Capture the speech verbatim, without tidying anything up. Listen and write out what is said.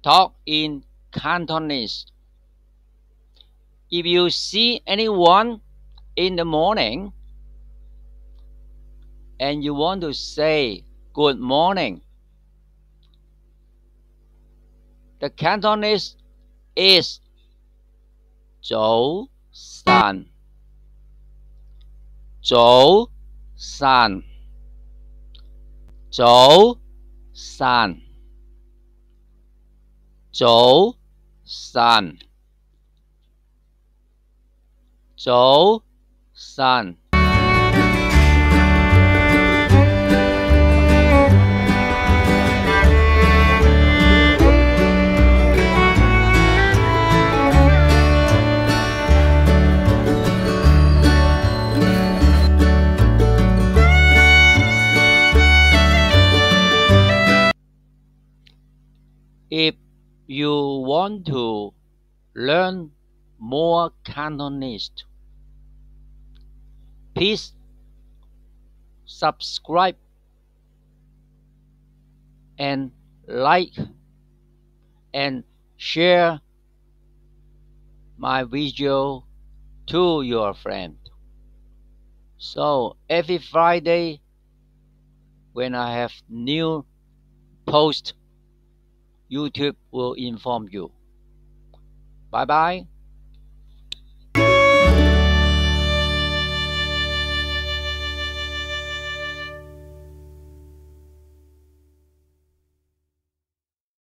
talk in Cantonese. If you see anyone in the morning and you want to say good morning, the Cantonese is 早晨，早晨，早晨，早晨，早晨。If you want to learn more Cantonese, please subscribe and like and share my video to your friend. So every Friday when I have new post, YouTube will inform you. Bye bye.